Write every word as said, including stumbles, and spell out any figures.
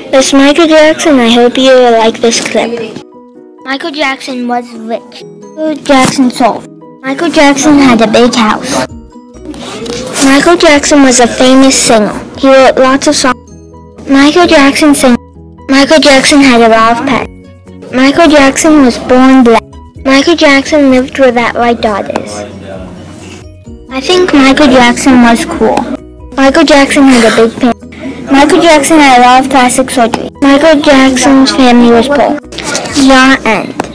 It's Michael Jackson. I hope you like this clip. Michael Jackson was rich. Michael Jackson sold. Michael Jackson had a big house. Michael Jackson was a famous singer. He wrote lots of songs. Michael Jackson sang. Michael Jackson had a lot of pets. Michael Jackson was born black. Michael Jackson lived without white daughters. I think Michael Jackson was cool. Michael Jackson had a big family. Michael Jackson had a lot of plastic surgery. Michael Jackson's family was poor. The end.